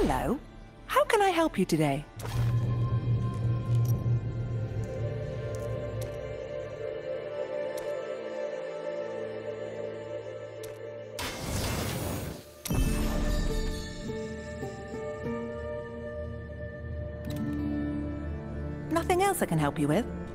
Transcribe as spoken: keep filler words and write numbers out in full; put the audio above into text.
Hello. How can I help you today? Nothing else I can help you with?